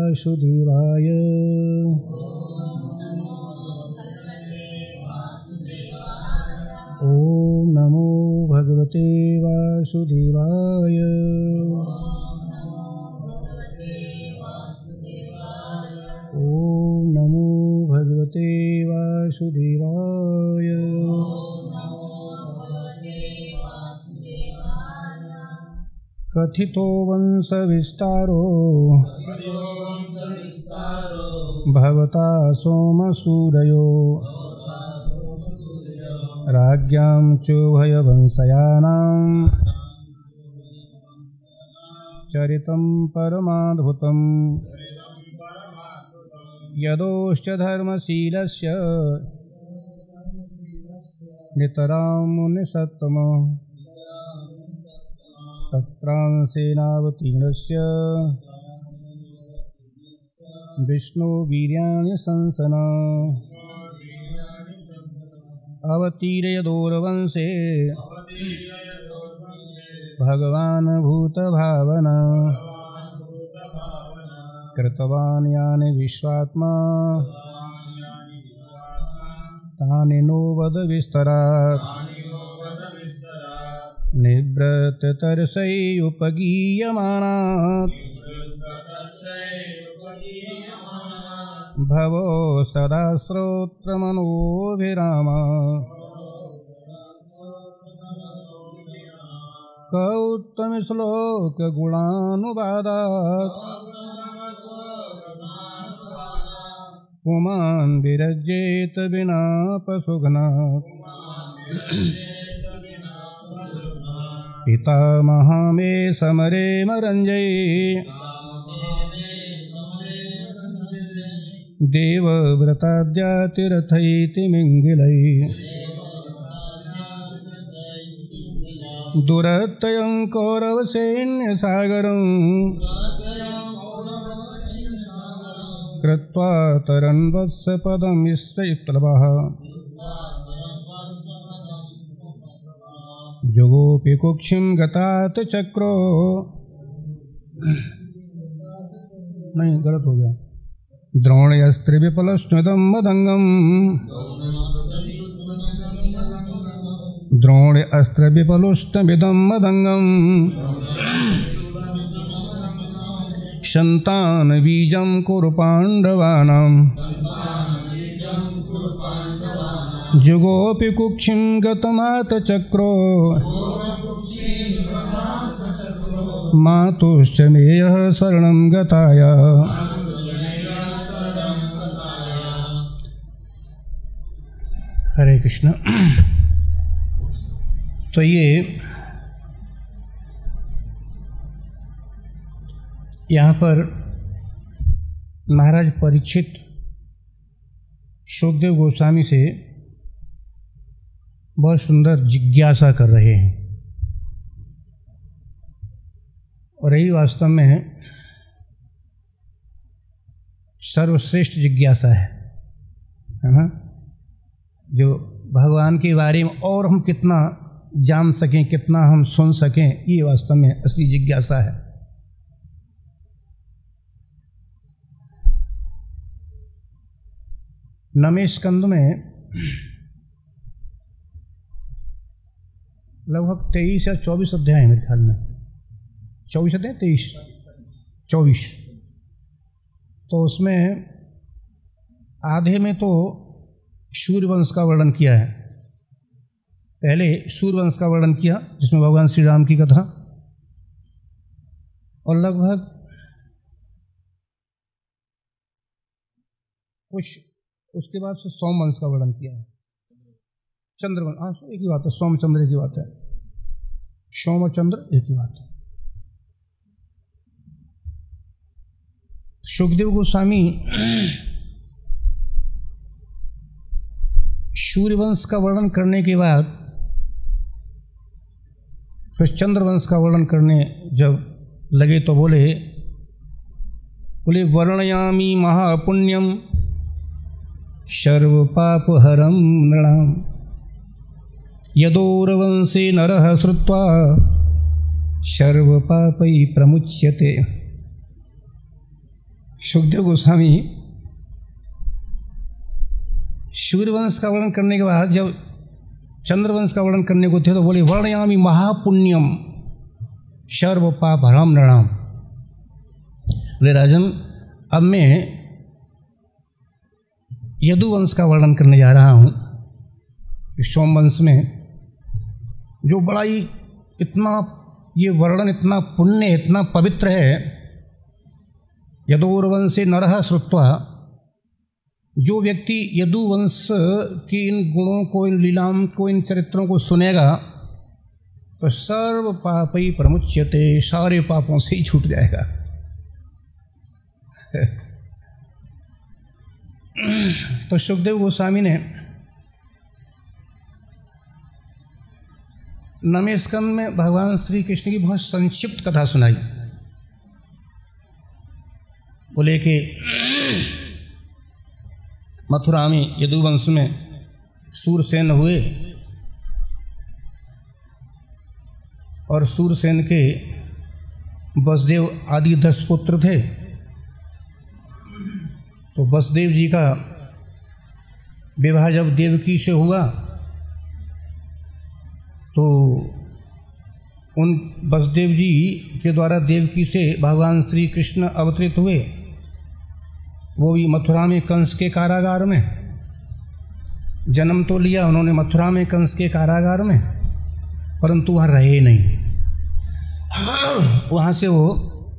वासुदेवाय। ओम नमो भगवते वासुदेवाय। ओम नमो भगवते वासुदेवाय। कथितो वंश विस्तारो भवता सोमसूरयो राज्ञां चोभयवंशयानां चरितं परमाद्भुतम् यदोश्च धर्मशीलस्य नितरां मुनिसत्तमः तत्रांसेनावतीर्णस्य विष्णुवीर्याणि संसना अवतीर्यदोर्वंशे भगवान् भूतभावना कृतवान् यानि विश्वात्मा तानि नो वद विस्तरात् निवृत्ततरसैयुपगीयमानात् भवो सदा श्रोत्रमनोभिरामा क उत्तमश्लोकगुणानुवादात् पुमान् विरज्येत विना पशुघ्नात् पितामह मे समरे मरञ्जय देवव्रताद्यातिरथैति मिङ्गिलै दुरत्ययं कौरवसैन्यसागरं कृत्वा तरन् वत्सपदं विश्वप्लवः जुगोऽपि कुक्षिं गतात् चक्रो नहीं गलत हो गया द्रोण्यस्त्रिविपलश्नुतं मदङ्गम् द्रोण्यस्त्रिविपलुष्टमिदं मदङ्गम् सन्तानबीजं कुरु पाण्डवानां जुगोऽपि कुक्षिं गतमात् चक्रो मातुश्च मेयः शरणं गताय। हरे कृष्ण। तो ये यहाँ पर महाराज परीक्षित शुकदेव गोस्वामी से बहुत सुंदर जिज्ञासा कर रहे हैं और यही वास्तव में सर्वश्रेष्ठ जिज्ञासा है ना, जो भगवान के बारे में और हम कितना जान सकें, कितना हम सुन सकें, ये वास्तव में असली जिज्ञासा है। नवमें स्कंद में लगभग 23 या 24 अध्याय है मेरे ख्याल में, 24 अध्याय 24। तो उसमें आधे में तो सूर्यवंश का वर्णन किया है। पहले सूर्यवंश का वर्णन किया जिसमें भगवान श्री राम की कथा, और लगभग कुछ उसके बाद से सोमवंश का वर्णन किया है। चंद्रवंश, हाँ एक ही बात है, सोमचंद्र एक ही बात है, सोमचंद्र एक ही बात है। शुकदेव गोस्वामी सूर्यवंश का वर्णन करने के बाद फिर चंद्रवंश का वर्णन करने जब लगे तो बोले वर्णयामि महापुण्यम सर्वपापहरं नृणां यदोर्वंशे नरः श्रुत्वा सर्वपापैः प्रमुच्यते। सुखदेव गोस्वामी सूर्यवंश का वर्णन करने के बाद जब चंद्रवंश का वर्णन करने को थे तो बोले वर्णयामि महापुण्यम सर्व पाप हरम नृणाम। बोले राजन, अब मैं यदुवंश का वर्णन करने जा रहा हूँ। सोमवंश में जो बड़ा ही इतना ये वर्णन इतना पुण्य इतना पवित्र है। यदुर्वंशे नरः श्रुत्वा, जो व्यक्ति यदुवंश की इन गुणों को, इन लीलाओं को, इन चरित्रों को सुनेगा तो सर्व पापै प्रमुच्यते, सारे पापों से ही छूट जाएगा। तो सुखदेव गोस्वामी ने नवमें स्कंद में भगवान श्री कृष्ण की बहुत संक्षिप्त कथा सुनाई। बोले कि मथुरा में यदुवंश में सूरसेन हुए और सूरसेन के वसुदेव आदि 10 पुत्र थे। तो वसुदेव जी का विवाह जब देवकी से हुआ तो उन वसुदेव जी के द्वारा देवकी से भगवान श्री कृष्ण अवतरित हुए, वो भी मथुरा में कंस के कारागार में। जन्म तो लिया उन्होंने मथुरा में कंस के कारागार में, परंतु वहाँ रहे नहीं। वहाँ से वो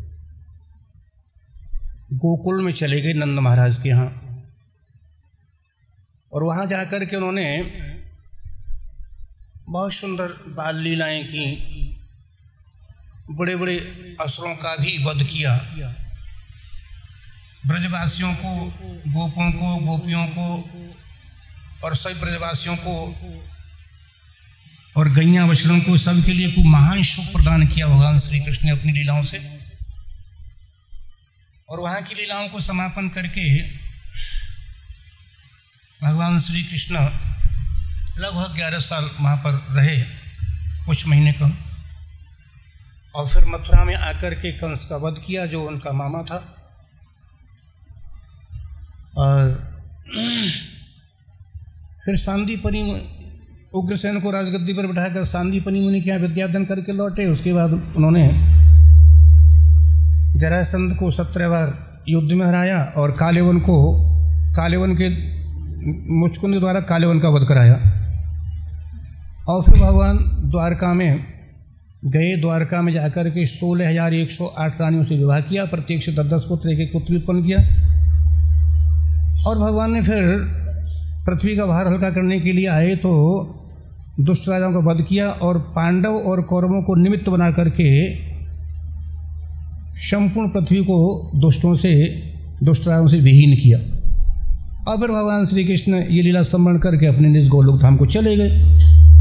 गोकुल में चले गए नंद महाराज के यहाँ, और वहाँ जाकर के उन्होंने बहुत सुंदर बाल लीलाएं की, बड़े बड़े असुरों का भी वध किया। ब्रजवासियों को, गोपों को, गोपियों को और सभी ब्रजवासियों को और गैया बछड़ों को सबके लिए खूब महान सुख प्रदान किया भगवान श्री कृष्ण ने अपनी लीलाओं से। और वहाँ की लीलाओं को समापन करके भगवान श्री कृष्ण लगभग 11 साल वहाँ पर रहे, कुछ महीने कम, और फिर मथुरा में आकर के कंस का वध किया जो उनका मामा था। और फिर सांदीपनि उग्रसेन को राजगद्दी पर बिठाकर सांदीपनि मुनि के यहाँ विद्यादान करके लौटे। उसके बाद उन्होंने जरासंध को 17 बार युद्ध में हराया और कालेवन के मुचकुंद द्वारा कालेवन का वध कराया। और फिर भगवान द्वारका में गए। द्वारका में जाकर के 16,108 रानियों से विवाह किया, प्रत्येक से 10 पुत्र, एक पुत्री उत्पन्न किया। और भगवान ने फिर पृथ्वी का भार हल्का करने के लिए आए तो दुष्ट राजाओं का वध किया और पांडव और कौरवों को निमित्त बना करके संपूर्ण पृथ्वी को दुष्ट राजाओं से विहीन किया। और फिर भगवान श्री कृष्ण ये लीला स्मरण करके अपने निज गोलोक धाम को चले गए।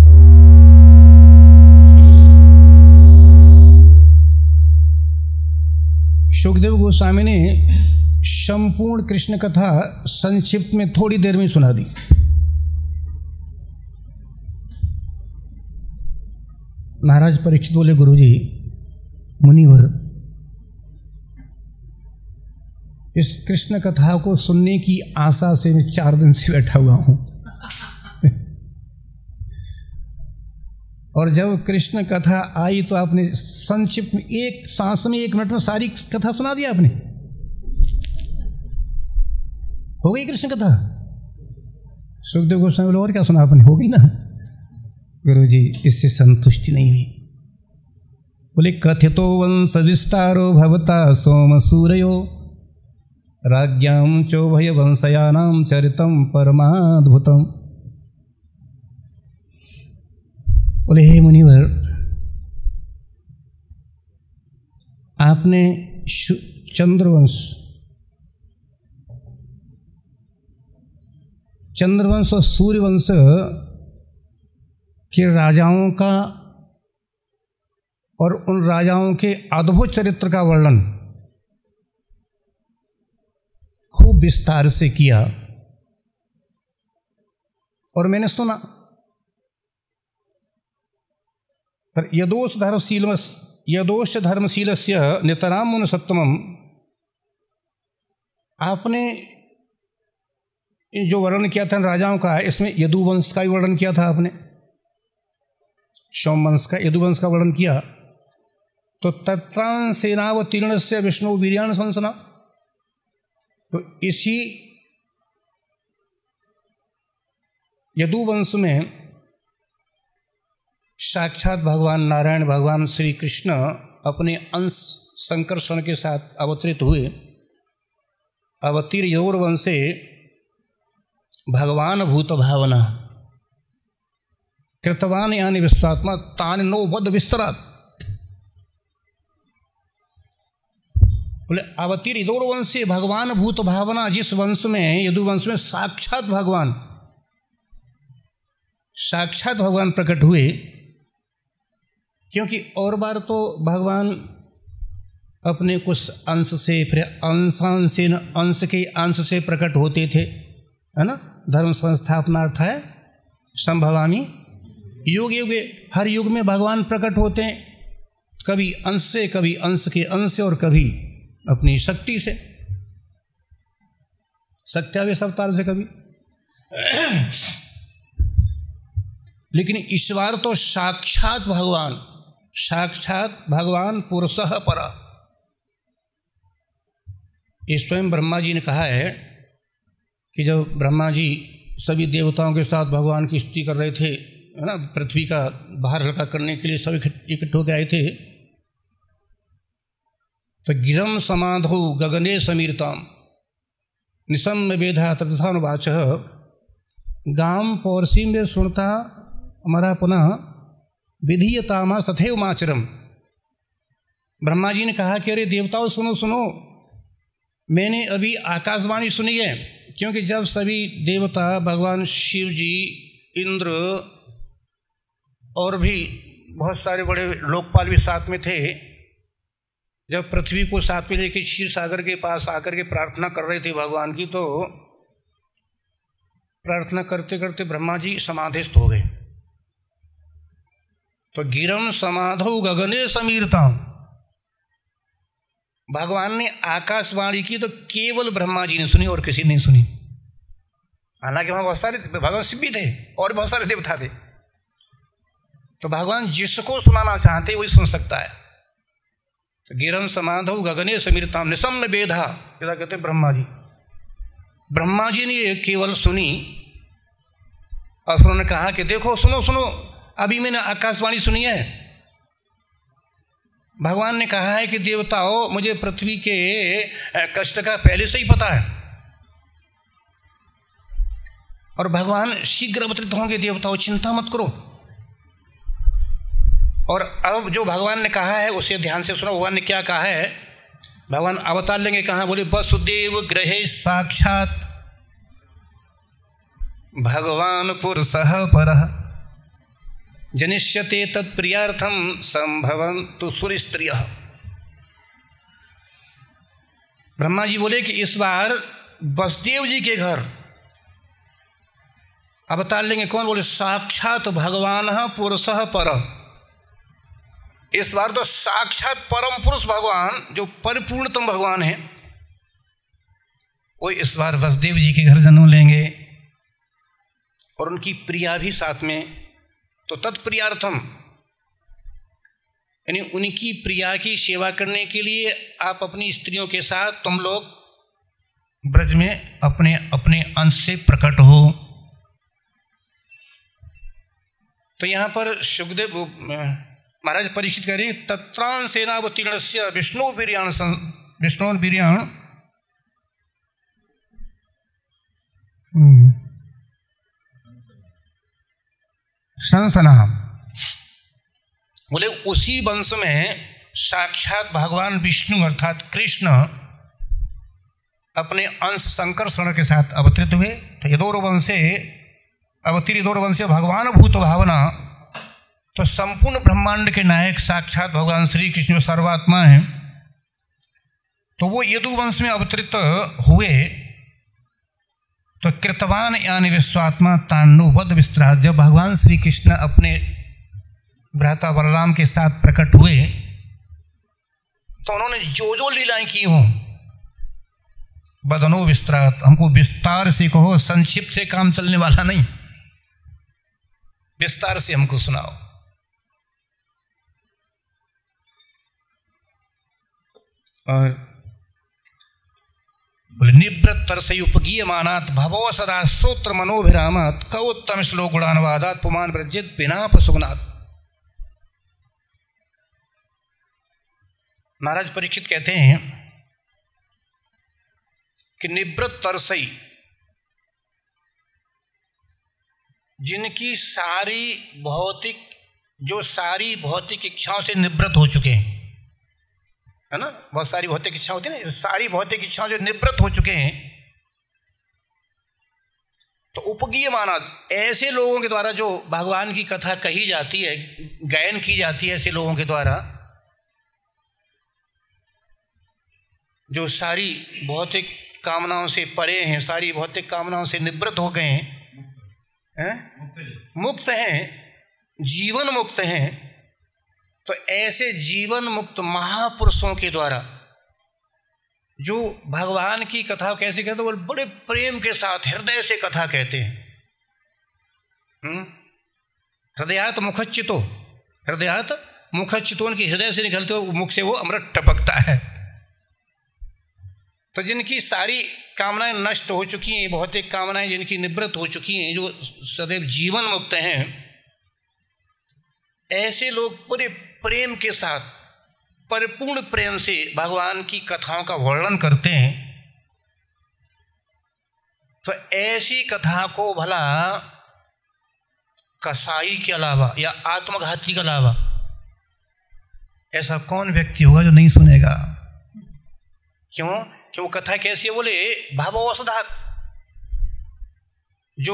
सुखदेव गोस्वामी ने संपूर्ण कृष्ण कथा संक्षिप्त में थोड़ी देर में सुना दी। महाराज परीक्षित बोले, गुरुजी मुनिवर, इस कृष्ण कथा को सुनने की आशा से मैं 4 दिन से बैठा हुआ हूं। और जब कृष्ण कथा आई तो आपने संक्षिप्त में एक सांस में 1 मिनट में सारी कथा सुना दिया आपने। हो गई कृष्ण कथा। सुखदेव गोस्वामी बोले, और क्या सुना आपने? हो गई ना। गुरुजी इससे संतुष्टि नहीं हुई। बोले, कथितो वंश विस्तारो भवता सोम सूर्यो राज्ञां चोभय वंशयानां चरितम परमाद्भुतम। बोले, हे मुनिवर, आपने चंद्रवंश और सूर्यवंश के राजाओं का और उन राजाओं के अद्भुत चरित्र का वर्णन खूब विस्तार से किया और मैंने सुना। पर यदोष धर्मशीलस्य नितराम मुन सत्तमम आपने जो वर्णन किया था राजाओं का, इसमें यदुवंश का भी वर्णन किया था आपने, सोमवंश का, यदुवंश का वर्णन किया। तो तत्रां सेनावतीर्णस्य विष्णु वीर्यान् संसना, तो इसी यदुवंश में साक्षात भगवान नारायण, भगवान श्री कृष्ण अपने अंश संकर्षण के साथ अवतरित हुए। अवतीर यौर्वंशे भगवान भूत भावना कृतवान यानी विश्वात्मा तान नो वद विस्तरात। बोले अवतीर यदुवंश से भगवान भूत भावना, जिस वंश में, यदुवंश में साक्षात भगवान प्रकट हुए। क्योंकि और बार तो भगवान अपने कुछ अंश से, फिर अंश के अंश से प्रकट होते थे, है ना। धर्म संस्थापनार्थाय संभवामि युग युगे, हर युग में भगवान प्रकट होते हैं, कभी अंश से, कभी अंश के अंश से, और कभी अपनी शक्ति से, सत्यावेश अवतार से कभी। लेकिन इस बार तो साक्षात भगवान पुरुषः परा। इस स्वयं ब्रह्मा जी ने कहा है कि जब ब्रह्मा जी सभी देवताओं के साथ भगवान की स्तुति कर रहे थे, है ना, पृथ्वी का भार हल्का करने के लिए सब इकट्ठे होकर आए थे, तो गिरम समाधौ गगने समीरताम निशम्य वेदा तथानुवाच गाम पौरसी में सुनता हमारा पुनः विधीयतामा तथैव माचरम। ब्रह्मा जी ने कहा कि अरे देवताओं सुनो सुनो, मैंने अभी आकाशवाणी सुनी है। क्योंकि जब सभी देवता, भगवान शिव जी, इंद्र और भी बहुत सारे बड़े लोकपाल भी साथ में थे, जब पृथ्वी को साथ में लेकर क्षीर सागर के पास आकर के प्रार्थना कर रहे थे भगवान की, तो प्रार्थना करते करते ब्रह्मा जी समाधिस्थ हो गए। तो गिरम समाधौ गगने समीरताम, भगवान ने आकाशवाणी की तो केवल ब्रह्मा जी ने सुनी और किसी नहीं सुनी। हालांकि वहां बहुत सारे भगवान शिव भी थे और बहुत सारे देवता थे। तो भगवान जिसको सुनाना चाहते वही सुन सकता है। तो गिरम समाधौ गगने समीरताम निशम्य वेदा, वेदा कहते हैं ब्रह्मा जी। ब्रह्मा जी ने ये केवल सुनी और फिर उन्होंने कहा कि देखो सुनो सुनो, अभी मैंने आकाशवाणी सुनी है। भगवान ने कहा है कि देवताओं, मुझे पृथ्वी के कष्ट का पहले से ही पता है और भगवान शीघ्र अवतरित होंगे, देवताओं चिंता मत करो। और अब जो भगवान ने कहा है उसे ध्यान से सुनो। भगवान ने क्या कहा है? भगवान अवतार लेंगे कहाँ? बोले वसुदेव गृहे साक्षात भगवान पुरुषः परः जनिष्यते तत्प्रियार्थम संभवन्तु सुरस्त्रियः। ब्रह्मा जी बोले कि इस बार वसुदेव जी के घर अवतार लेंगे। कौन? बोले साक्षात भगवान पुरुषः परः। इस बार तो साक्षात परम पुरुष भगवान, जो परिपूर्णतम भगवान है, वो इस बार वसुदेव जी के घर जन्म लेंगे और उनकी प्रिया भी साथ में। तो तत्प्रियार्थम यानी उनकी प्रिया की सेवा करने के लिए आप अपनी स्त्रियों के साथ तुम लोग ब्रज में अपने अपने अंश से प्रकट हो। तो यहाँ पर सुखदेव महाराज परीक्षित कह रहे हैं तत्रां सेनावतीर्णस्य विष्णु वीर्याण संसना। बोले उसी वंश में साक्षात भगवान विष्णु अर्थात कृष्ण अपने अंश संकर्षण के साथ अवतरित हुए। तो यदुवंशे अवतीर यदुवंशे भगवान भूत भावना, तो संपूर्ण ब्रह्मांड के नायक साक्षात भगवान श्री कृष्ण सर्वात्मा हैं। तो वो यदुवंश में अवतरित हुए। तो कृतवान यानी विश्वात्मा तान्नु वद विस्तरात। जब भगवान श्री कृष्ण अपने भ्राता बलराम के साथ प्रकट हुए तो उन्होंने जो जो लीलाएं की हों बदनो विस्तरात, हमको विस्तार से कहो, संक्षिप्त से काम चलने वाला नहीं, विस्तार से हमको सुनाओ। और बोले निवृत्त तरसई उपगीयमानात् भवो सदा श्रोत्र मनोभिरामात् कवोत्तम श्लोक गुणानुवादात् पुमान व्रजित बिना पशुगुणात्। महाराज परीक्षित कहते हैं कि निवृत्त तरसई, जिनकी सारी भौतिक इच्छाओं से निवृत्त हो चुके हैं, है ना, बहुत सारी भौतिक इच्छा होती है ना, सारी भौतिक इच्छाओं से निवृत्त हो चुके हैं, तो उपगीयमाना, ऐसे लोगों के द्वारा जो भगवान की कथा कही जाती है, गायन की जाती है, ऐसे लोगों के द्वारा जो सारी भौतिक कामनाओं से परे हैं, सारी भौतिक कामनाओं से निवृत्त हो गए हैं, मुक्त हैं, जीवन मुक्त हैं। तो ऐसे जीवन मुक्त महापुरुषों के द्वारा जो भगवान की कथा कैसे कहते हैं, वो बड़े प्रेम के साथ हृदय से कथा कहते हैं। हृदयात मुखच्चितो, हृदयात मुखच्चितो, उनके हृदय से निकलते हो मुख से वो अमृत टपकता है। तो जिनकी सारी कामनाएं नष्ट हो चुकी हैं, भौतिक कामनाएं जिनकी निवृत्त हो चुकी हैं, जो सदैव जीवन मुक्त हैं, ऐसे लोग पूरे प्रेम के साथ, परिपूर्ण प्रेम से भगवान की कथाओं का वर्णन करते हैं। तो ऐसी कथा को भला कसाई के अलावा या आत्मघाती के अलावा ऐसा कौन व्यक्ति होगा जो नहीं सुनेगा? क्यों? कि वो कथा कैसी है? बोले भावौषधात्, जो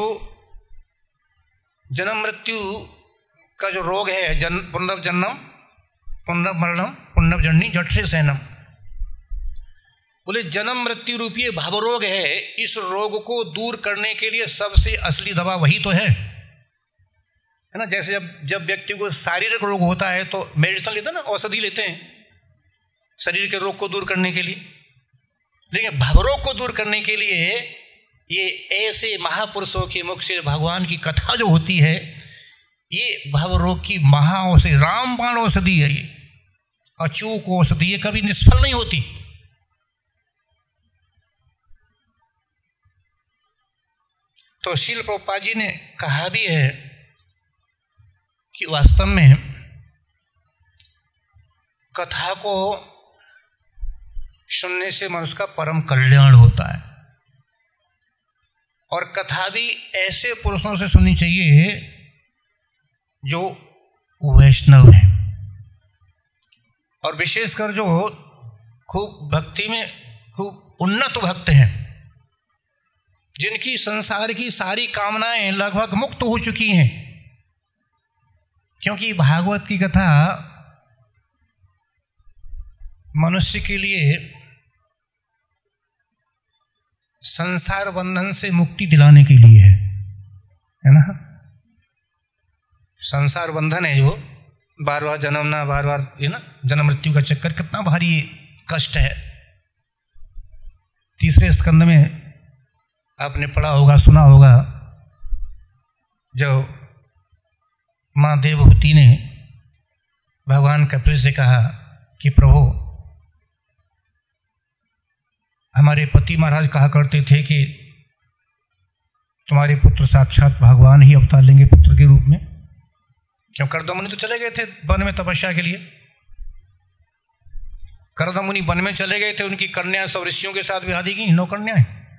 जन्म मृत्यु का जो रोग है, पुनर्जन्म पुनर्मरणम पुनर्जन्नी जठ से सहनम, बोले जन्म मृत्यु रूपी भाव रोग है, इस रोग को दूर करने के लिए सबसे असली दवा वही तो है ना। जैसे जब व्यक्ति को शारीरिक रोग होता है तो मेडिसिन लेते हैं ना, औषधि लेते हैं शरीर के रोग को दूर करने के लिए, लेकिन भवरोग को दूर करने के लिए ये ऐसे महापुरुषों के मुख से भगवान की कथा जो होती है, ये भवरोग की महाऔषधि, रामबाण औषधि है, ये अचूक औषधि, ये कभी निष्फल नहीं होती। तो श्रील प्रभुपाद जी ने कहा भी है कि वास्तव में कथा को सुनने से मनुष्य का परम कल्याण होता है, और कथा भी ऐसे पुरुषों से सुननी चाहिए जो वैष्णव हैं, और विशेषकर जो खूब भक्ति में खूब उन्नत भक्त हैं, जिनकी संसार की सारी कामनाएं लगभग मुक्त हो चुकी हैं। क्योंकि भागवत की कथा मनुष्य के लिए संसार बंधन से मुक्ति दिलाने के लिए है ना। संसार बंधन है जो बार बार जन्मना, बार बार ये ना जन्म मृत्यु का चक्कर, कितना भारी कष्ट है। तीसरे स्कंद में आपने पढ़ा होगा, सुना होगा, जो माँ देवहूति ने भगवान कपिल से कहा कि प्रभु, हमारे पति महाराज कहा करते थे कि तुम्हारे पुत्र साक्षात भगवान ही अवतार लेंगे पुत्र के रूप में। क्यों? करदमुनि तो चले गए थे वन में तपस्या के लिए, करदमुनि वन में चले गए थे, उनकी कन्या सब ऋषियों के साथ विवाह दी गई, 9 कन्याएं।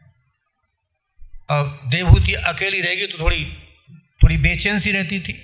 अब देवहूति अकेली रहेगी तो थोड़ी बेचैन सी रहती थी।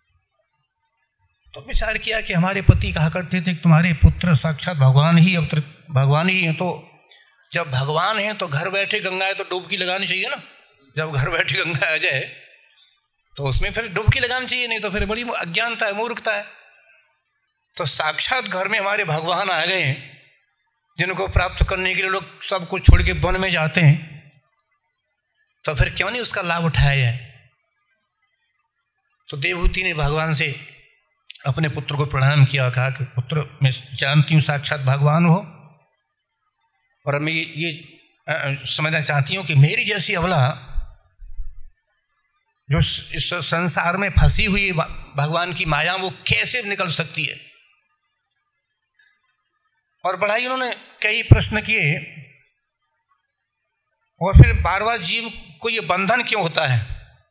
तो विचार किया कि हमारे पति कहा करते थे कि तुम्हारे पुत्र साक्षात भगवान ही हैं, तो जब भगवान हैं तो घर बैठे गंगा है तो डुबकी लगानी चाहिए ना। जब घर बैठे गंगा आ जाए तो उसमें फिर डुबकी लगानी चाहिए, नहीं तो फिर बड़ी अज्ञानता है, मूर्खता है। तो साक्षात घर में हमारे भगवान आ गए हैं, जिनको प्राप्त करने के लिए लोग सब कुछ छोड़ के वन में जाते हैं, तो फिर क्यों नहीं उसका लाभ उठाया जाए। तो देवहूति ने भगवान से अपने पुत्र को प्रणाम किया, कहा कि पुत्र, मैं जानती हूँ साक्षात भगवान हो, और हमें ये समझना चाहती हूँ कि मेरी जैसी अबला जो इस संसार में फंसी हुई भगवान की माया, वो कैसे निकल सकती है। और बड़ा ही उन्होंने कई प्रश्न किए, और फिर बार बार जीव को ये बंधन क्यों होता है।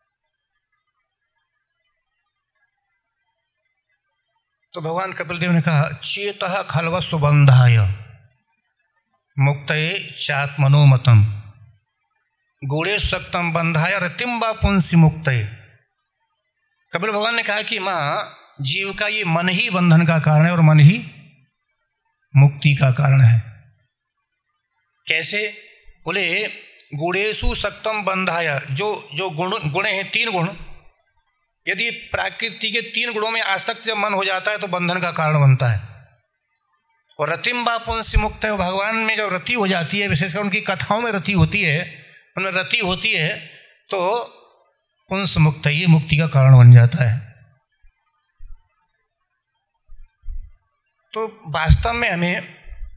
तो भगवान कपिल देव ने कहा, चेतः खलवस्व बंधाय मुक्तये चात्मनोमतम गूढ़े सक्तम बंधाय रतिम वा पुंसी मुक्तये। कपिल भगवान ने कहा कि माँ, जीव का ये मन ही बंधन का कारण है और मन ही मुक्ति का कारण है। कैसे? बोले गुणेषु सक्तम बंधाय, जो गुण हैं, 3 गुण, यदि प्रकृति के 3 गुणों में आसक्त जब मन हो जाता है तो बंधन का कारण बनता है। और रतिम वा पुंसी मुक्त है, भगवान में जब रति हो जाती है, विशेषकर उनकी कथाओं में रति होती है, उनमें रति होती है, तो पुंस मुक्त, ये मुक्ति का कारण बन जाता है। तो वास्तव में हमें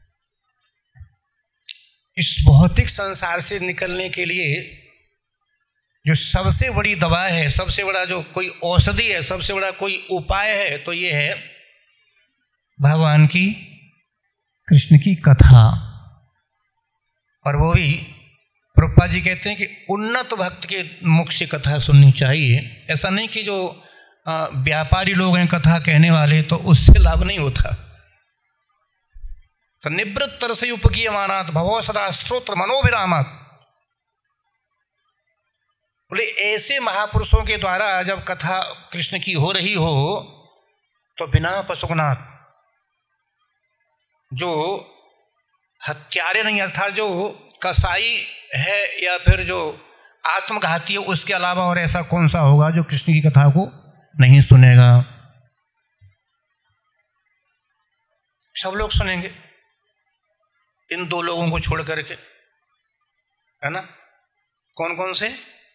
इस भौतिक संसार से निकलने के लिए जो सबसे बड़ी दवा है, सबसे बड़ा जो कोई औषधि है, सबसे बड़ा कोई उपाय है, तो ये है भगवान की, कृष्ण की कथा। और वो भी प्रभुपाद जी कहते हैं कि उन्नत भक्त के मुख से कथा सुननी चाहिए। ऐसा नहीं कि जो व्यापारी लोग हैं कथा कहने वाले, तो उससे लाभ नहीं होता। तो निवृत्त तरसे उपगीयमानात् भवो सदा श्रोत्र मनोभिरामात्। बोले ऐसे महापुरुषों के द्वारा जब कथा कृष्ण की हो रही हो, तो बिना पशुघ्नात्, जो हत्यारे नहीं, अर्थात जो कसाई है या फिर जो आत्मघाती है, उसके अलावा और ऐसा कौन सा होगा जो कृष्ण की कथा को नहीं सुनेगा। सब लोग सुनेंगे, इन 2 लोगों को छोड़ करके, है ना। कौन कौन से?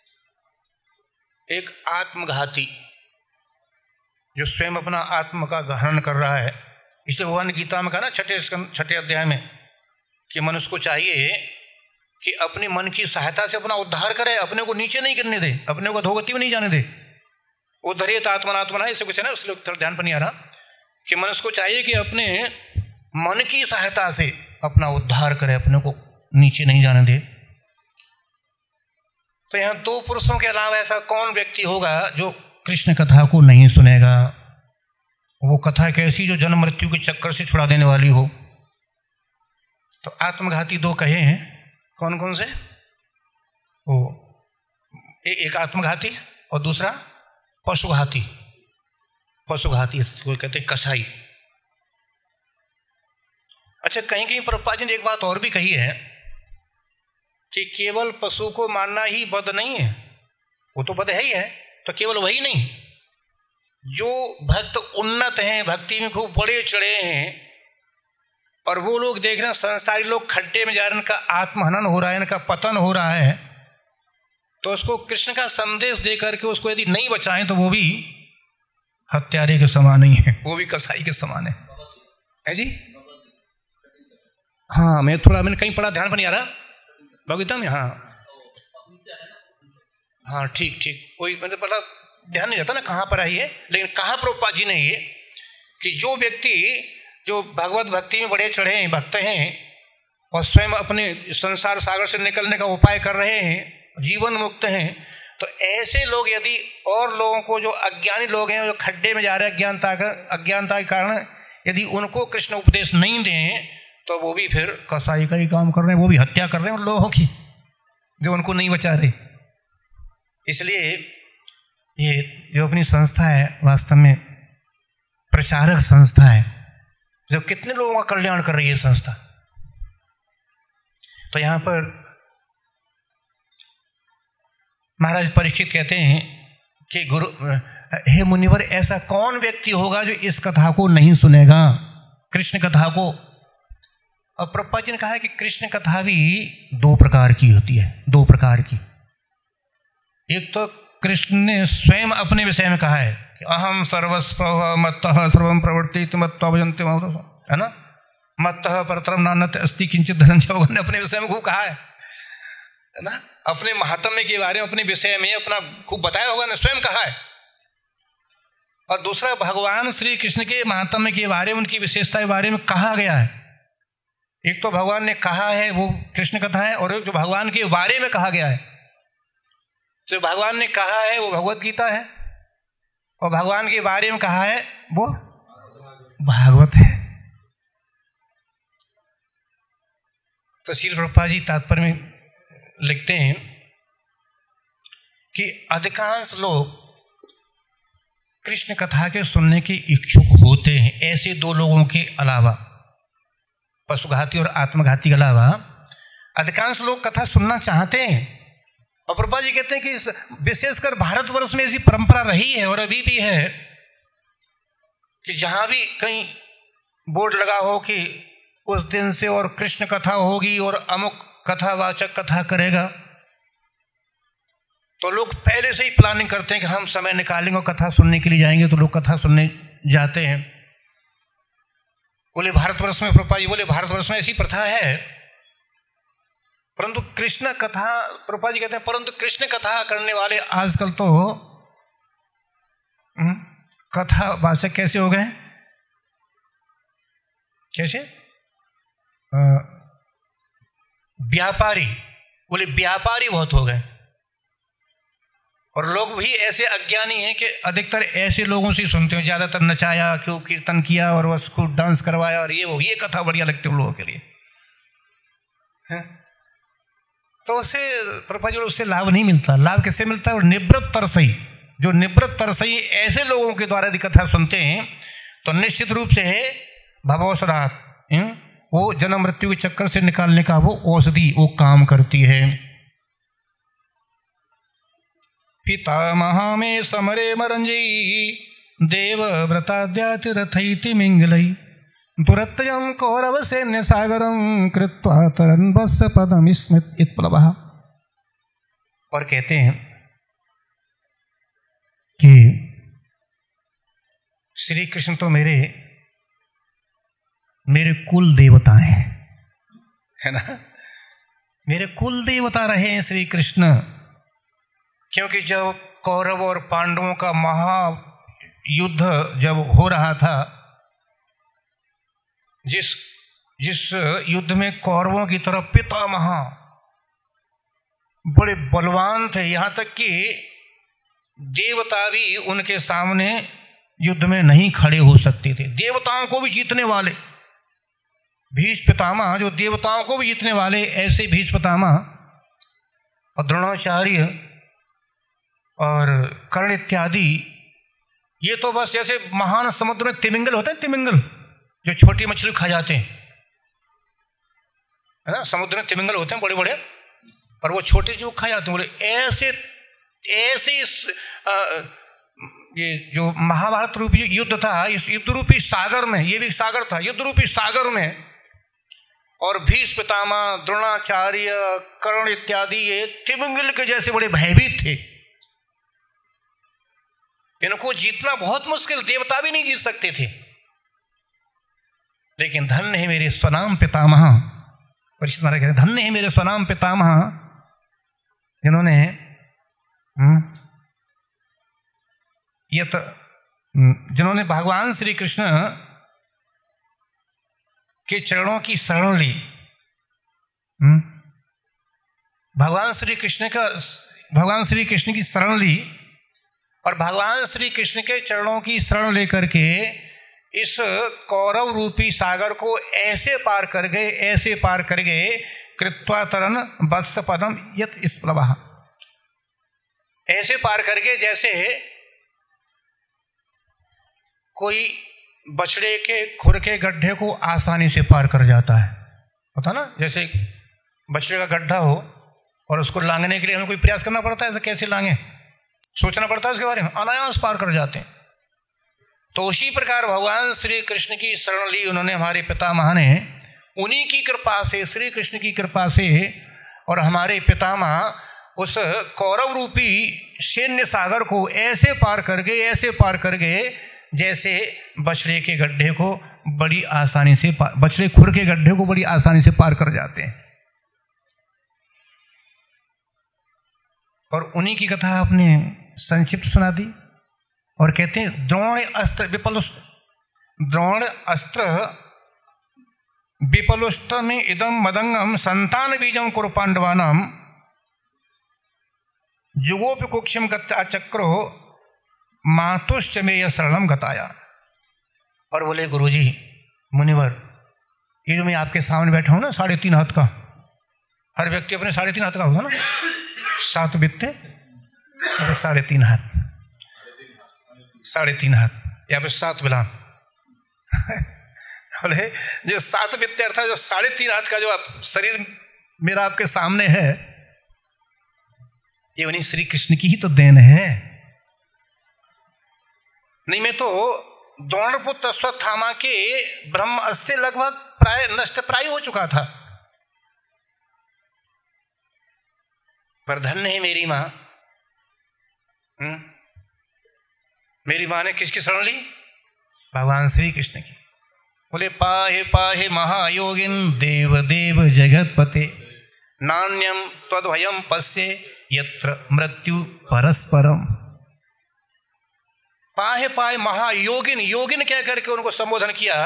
एक आत्मघाती, जो स्वयं अपना आत्म का हनन कर रहा है। इसलिए भगवान गीता में कहा ना, 6ठे अध्याय में, कि मनुष्य को चाहिए कि अपने मन की सहायता से अपना उद्धार करे, अपने को नीचे नहीं गिरने दे, अपने को अधोगति में नहीं जाने दे। उद्धरेत आत्मनात्मना, ऐसे कुछ है ना, इसलिए थोड़ा ध्यान पर नहीं आ रहा, कि मनुष्य को चाहिए कि अपने मन की सहायता से अपना उद्धार करे, अपने को नीचे नहीं जाने दे। तो यहाँ 2 पुरुषों के अलावा ऐसा कौन व्यक्ति होगा जो कृष्ण कथा को नहीं सुनेगा। वो कथा कैसी, जो जन्म मृत्यु के चक्कर से छुड़ा देने वाली हो। तो आत्मघाती 2 कहे हैं, कौन कौन से? वो एक आत्मघाती और दूसरा पशुघाती। पशुघाती इसको कहते हैं कसाई। अच्छा, कहीं कहीं प्रभुपाद जी ने एक बात और भी कही है कि केवल पशु को मानना ही बद नहीं है, वो तो बद है ही है। तो केवल वही नहीं, जो भक्त उन्नत हैं, भक्ति में खूब बड़े चढ़े हैं, और वो लोग देख रहे हैं संसारी लोग खड्डे में जा रहे हैं, इनका आत्महनन हो रहा है, इनका पतन हो रहा है, तो उसको कृष्ण का संदेश दे करके उसको यदि नहीं बचाएं तो वो भी हत्यारे के समान ही है, वो भी कसाई के समान है जी। हाँ, मैंने कहीं पढ़ा, ध्यान पर नहीं आ रहा, भगवद्गीता में। हाँ ठीक, कोई मतलब पता ध्यान नहीं रहता ना कहाँ पर आई है, लेकिन कहा प्रभुपाद जी ने ये कि जो व्यक्ति जो भगवत भक्ति में बड़े चढ़े हैं, भक्त हैं, और स्वयं अपने संसार सागर से निकलने का उपाय कर रहे हैं, जीवन मुक्त हैं, तो ऐसे लोग यदि और लोगों को, जो अज्ञानी लोग हैं, जो खड्डे में जा रहे हैं अज्ञानता के कारण, यदि उनको कृष्ण उपदेश नहीं दें, तो वो भी फिर कसाई का ही काम कर रहे हैं, वो भी हत्या कर रहे हैं उन लोगों की जो उनको नहीं बचा रहे। इसलिए ये जो अपनी संस्था है, वास्तव में प्रचारक संस्था है, जो कितने लोगों का कल्याण कर रही है संस्था। तो यहाँ पर महाराज परीक्षित कहते हैं कि गुरु, हे मुनिवर, ऐसा कौन व्यक्ति होगा जो इस कथा को नहीं सुनेगा, कृष्ण कथा को। और प्रभुपाद जी ने कहा है कि कृष्ण कथा भी 2 प्रकार की होती है, 2 प्रकार की। एक तो कृष्ण ने स्वयं अपने विषय में कहा है कि अहम सर्वस्व मत्तः सर्वं प्रवर्तित मत्वा भजन्ते, है ना, मत्तः परतरम नान्यत् अस्ति किंचित् धनंजय, ने अपने विषय में खूब कहा है। है ना, अपने महात्म्य के बारे में, अपने विषय में अपना खूब बताया होगा ने, स्वयं कहा है। और दूसरा, भगवान श्री कृष्ण के महात्म्य के बारे में, उनकी विशेषता के बारे में कहा गया है। एक तो भगवान ने कहा है वो कृष्ण कथा है, और जो भगवान के बारे में कहा गया है, जो भगवान ने कहा है वो भगवत गीता है, और भगवान के बारे में कहा है वो भागवत है। तो श्रील प्रभुपाद जी तात्पर्य में लिखते हैं कि अधिकांश लोग कृष्ण कथा के सुनने के इच्छुक होते हैं, ऐसे दो लोगों के अलावा, पशुघाती और आत्मघाती के अलावा अधिकांश लोग कथा सुनना चाहते हैं। और प्रभुपाद जी कहते हैं कि विशेषकर भारतवर्ष में ऐसी परंपरा रही है और अभी भी है कि जहाँ भी कहीं बोर्ड लगा हो कि उस दिन से और कृष्ण कथा होगी और अमुक कथावाचक कथा करेगा, तो लोग पहले से ही प्लानिंग करते हैं कि हम समय निकालेंगे और कथा सुनने के लिए जाएंगे। तो लोग कथा सुनने जाते हैं। बोले भारतवर्ष में, प्रभुपाद जी बोले भारतवर्ष में ऐसी प्रथा है, परंतु कृष्ण कथा, प्रभुपाद जी कहते हैं परंतु कृष्ण कथा करने वाले आजकल तो कथावाचक कैसे हो गए, कैसे व्यापारी, बोले व्यापारी बहुत हो गए। और लोग भी ऐसे अज्ञानी हैं कि अधिकतर ऐसे लोगों से सुनते हैं, ज़्यादातर नचाया, क्यों कीर्तन किया और उसको डांस करवाया और ये कथा बढ़िया लगती है उन लोगों के लिए, है? तो उससे प्रभुपाद जी उससे लाभ नहीं मिलता। लाभ किससे मिलता है? और निवृत्त तरसई, जो निवृत्त तरसई ऐसे लोगों के द्वारा यदि कथा सुनते हैं तो निश्चित रूप से भवौषधात्, वो जन्म मृत्यु के चक्कर से निकालने का वो औषधि वो काम करती है। पितामहा में समरे मरंजयी देव व्रताद्याति रथैति मिंगलई दुरत्यं कौरव सैन्य सागरं कृत्वा तरन् वस्य पदम स्मित इत्प्लवः। और कहते हैं कि श्री कृष्ण तो मेरे कुल देवता हैं, है ना, मेरे कुल देवता रहे हैं श्री कृष्ण। क्योंकि जब कौरव और पांडवों का महायुद्ध जब हो रहा था, जिस युद्ध में कौरवों की तरफ पितामह बड़े बलवान थे, यहाँ तक कि देवता भी उनके सामने युद्ध में नहीं खड़े हो सकते थे। देवताओं को भी जीतने वाले भीष्म पितामह, जो देवताओं को भी जीतने वाले, ऐसे भीष्म पितामह और द्रोणाचार्य और कर्ण इत्यादि, ये तो बस जैसे महान समुद्र में तिमिंगल होते हैं, तिमिंगल जो छोटी मछली खा जाते हैं, है ना, समुद्र में तिमिंगल होते हैं बड़े बड़े, और वो छोटे जो खा जाते हैं। बोले ऐसे ये जो महाभारत रूपी युद्ध था, इस युद्ध रूपी सागर में, ये भी सागर था, युद्ध रूपी सागर में, और भीष्म पितामह, द्रोणाचार्य, कर्ण इत्यादि ये तिमिंगल के जैसे बड़े भयभीत थे। इनको जीतना बहुत मुश्किल, देवता भी नहीं जीत सकते थे। लेकिन धन्य है मेरे स्वनाम पितामह, परीक्षित महाराज कह रहे धन्य है मेरे स्वनाम पितामह, जिन्होंने भगवान श्री कृष्ण के चरणों की शरण ली। भगवान श्री कृष्ण की शरण ली, और भगवान श्री कृष्ण के चरणों की शरण लेकर के इस कौरव रूपी सागर को ऐसे पार कर गए, कृत्वा तरन वत्स पदम यत स्प्लवः, ऐसे पार कर गए जैसे कोई बछड़े के खुर के गड्ढे को आसानी से पार कर जाता है। पता ना, जैसे बछड़े का गड्ढा हो और उसको लांघने के लिए हमें कोई प्रयास करना पड़ता है, ऐसे कैसे लांघे, सोचना पड़ता है उसके बारे में, अनायास पार कर जाते हैं। तो उसी प्रकार भगवान श्री कृष्ण की शरण ली उन्होंने, हमारे पितामह ने, उन्हीं की कृपा से, श्री कृष्ण की कृपा से, और हमारे पितामह उस कौरव रूपी सैन्य सागर को ऐसे पार कर गए जैसे बछड़े के गड्ढे को बड़ी आसानी से, बछड़े खुर के गड्ढे को बड़ी आसानी से पार कर जाते हैं। और उन्हीं की कथा आपने संक्षिप्त सुना दी। और कहते हैं द्रोण अस्त्र विपलुष्ट में इदम मदंगम संतान बीजम कुरु पांडवानाम जुगोपि कुक्षम चक्रो मातुश्च में यह शरणम गताया। और बोले गुरुजी मुनिवर, ये जो मैं आपके सामने बैठा हूं ना 3.5 हाथ का, हर व्यक्ति अपने 3.5 हाथ का होगा ना, 7 बित्ते 3.5 हाथ, 3.5 हाथ या फिर 7 बिलान बोले जो 7 बित्ते अर्थात जो 3.5 हाथ का जो आप शरीर मेरा आपके सामने है, ये उन्हीं श्री कृष्ण की ही तो देन है। नहीं मैं तो द्रोणपुत्र अश्वत्थामा के ब्रह्म अस्त्र लगभग प्राय नष्ट प्राय हो चुका था, पर धन्य है मेरी मां। मेरी मां ने किसकी शरण ली? भगवान श्री कृष्ण की। बोले पाहे पाहे महायोगिन देव देव जगतपते नान्यम त्वद्भयम पश्ये यत्र मृत्यु परस्परम। पाहे पाहे महायोगिन, योगिन कह करके उनको संबोधन किया।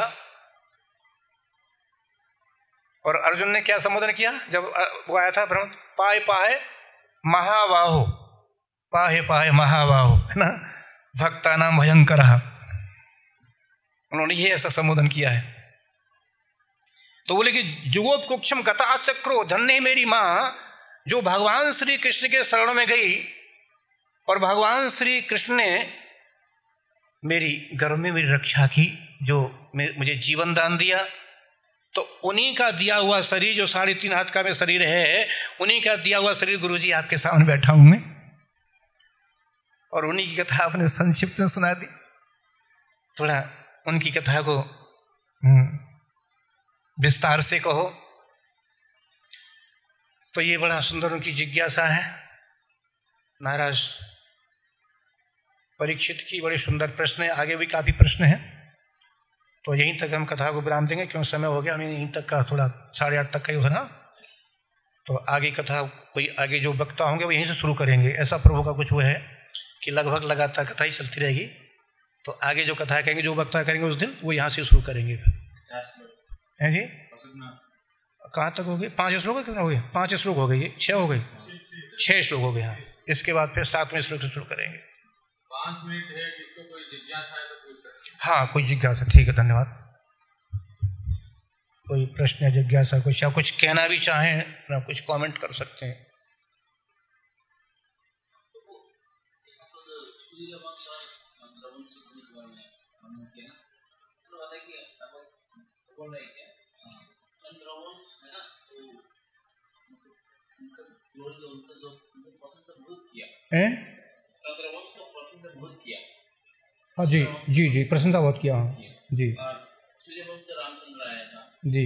और अर्जुन ने क्या संबोधन किया जब वो आया था भ्रमण? पाहे पाहे महाबाहो, पाहे पाहे महाबाहो, है ना, भक्ता नाम भयंकर। उन्होंने ये ऐसा संबोधन किया है। तो बोले कि जुगोप कुक्षम गता चक्रो, धन्य है मेरी मां जो भगवान श्री कृष्ण के शरण में गई और भगवान श्री कृष्ण ने मेरी गर्भ में मेरी रक्षा की, जो मुझे जीवन दान दिया। तो उन्हीं का दिया हुआ शरीर, जो 3.5 हाथ का में शरीर है, उन्हीं का दिया हुआ शरीर गुरुजी आपके सामने बैठा हूं मैं, और उन्हीं की कथा आपने संक्षिप्त में सुना दी। थोड़ा उनकी कथा को विस्तार से कहो। तो ये बड़ा सुंदर उनकी जिज्ञासा है। महाराज परीक्षित की बड़े सुंदर प्रश्न है, आगे भी काफी प्रश्न हैं। तो यहीं तक हम कथा को विराम देंगे, क्यों समय हो गया। हमें यहीं तक का, थोड़ा 8:30 तक का ही होगा ना। तो आगे कथा कोई आगे जो वक्ता होंगे वो यहीं से शुरू करेंगे। ऐसा प्रभु का कुछ वो है कि लगभग लगातार कथा ही चलती रहेगी। तो आगे जो कथा कहेंगे, जो वक्ता करेंगे उस दिन, वो यहाँ से शुरू करेंगे। हैं जी, कहाँ तक हो गए? 5 श्लोक कितना हो गए? 5 श्लोक हो गए, 6 हो गए, 6 श्लोक हो गए। हाँ, इसके बाद फिर 7वें श्लोक से शुरू करेंगे। 5 मिनट है, जिसको कोई जिज्ञासा है तो पूछ सकते हैं। हाँ, कोई जिज्ञासा, ठीक है, धन्यवाद। कोई प्रश्न या जिज्ञासा, कुछ या कुछ कहना भी चाहें ना, कुछ कमेंट कर सकते हैं। हाँ जी जी जी, प्रशंसा बहुत किया। हाँ जी रामचंद्र आया था जी,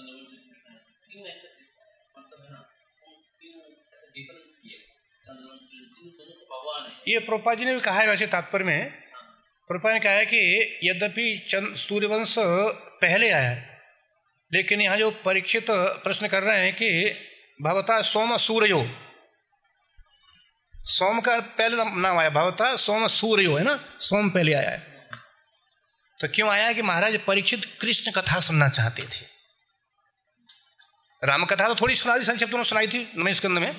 ये प्रभुपाद जी ने भी कहा है। वैसे तात्पर्य में प्रभुपाद ने कहा है कि यद्यपि सूर्यवंश पहले आया है, लेकिन यहाँ जो परीक्षित प्रश्न कर रहे हैं कि भवता सोम सूर्यो, सोम का पहले नाम आया, भवता सोम सूर्यो, है ना, सोम पहले आया है। तो क्यों आया है कि महाराज परीक्षित कृष्ण कथा सुनना चाहते थे। राम कथा तो थोड़ी सुना दी, संक्षिप्त उन्होंने सुनाई थी नवम स्कंद में,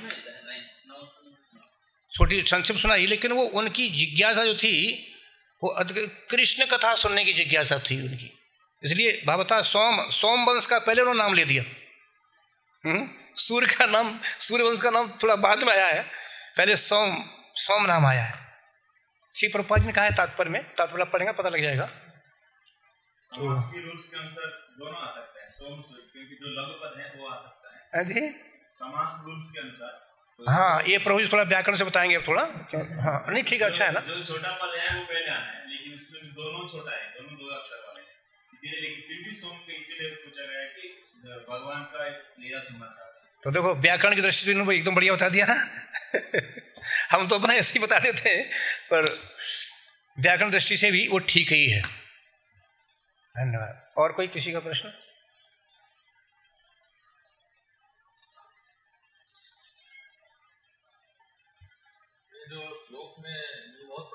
छोटी संक्षिप्त सुनाई, लेकिन वो उनकी जिज्ञासा जो थी वो कृष्ण कथा सुनने की जिज्ञासा थी उनकी। इसलिए भवता सोम, सोम वंश का पहले उन्होंने नाम ले दिया। सूर्य का नाम, सूर्यवंश का नाम थोड़ा बाद में आया है, पहले सोम, सोम नाम आया है। श्री प्रभुपाद जी ने कहा है तात्पर्य में, तात्पर्य पढ़ेंगे पता लग जाएगा। समास के रूल्स के अनुसार दोनों आ सकते हैं, सोम सूर्य, क्योंकि जो लघु पद है वो आ सकता है जी, समास रूल्स के अनुसार। तो हाँ, ये प्रभु जी थोड़ा व्याकरण से बताएंगे थोड़ा। हाँ नहीं, ठीक है, अच्छा है ना। जो छोटा पद है वो पहले आना है, लेकिन उसमें दोनों छोटा है, दोनों 2 अक्षर वाले, इसीलिए। लेकिन फिर भी सोम पे इसीलिए पूछा गया है कि भगवान का एक लीला सुनना चाहते हैं। तो देखो व्याकरण की दृष्टि से इन्होंने एकदम बढ़िया बता दिया ना। हम तो अपना ऐसे ही बता देते हैं, पर व्याकरण दृष्टि से भी वो ठीक ही है। धन्यवाद। और कोई किसी का प्रश्न?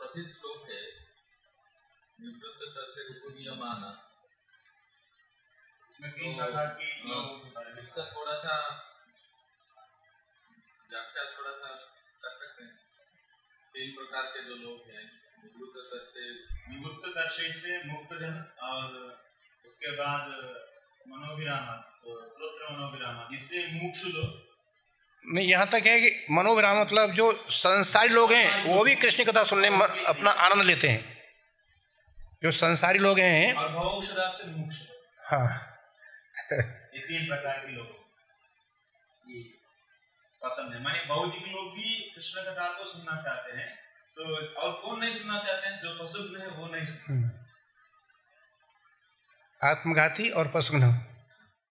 प्रसिद्ध श्लोक है निवृत्त तस्य रूपगीयमाना, इसमें 3 प्रकार की इसका थोड़ा सा व्याख्या थोड़ा सा कर सकते हैं। 3 प्रकार के जो लोग हैं, निवृत्त दर्शे से मुक्त जन, और उसके बाद मनोविरामा, श्रोत्र मनोविरामा, जिससे मुमुक्षु लोग। नहीं, यहाँ तक है कि मनोविराम मतलब जो संसारी लोग हैं वो भी कृष्ण कथा सुनने में अपना आनंद लेते हैं। जो संसारी लोग हैं और भवौषधा से मुमुक्षु, हाँ ये 3 प्रकार के लोग ये पसंद है। माने भौतिक लोग भी कृष्ण कथा को सुनना चाहते हैं, तो और कौन नहीं सुनना चाहते हैं? जो पशुघ्न है वो नहीं सुनना। आत्मघाती और पशुघ्न।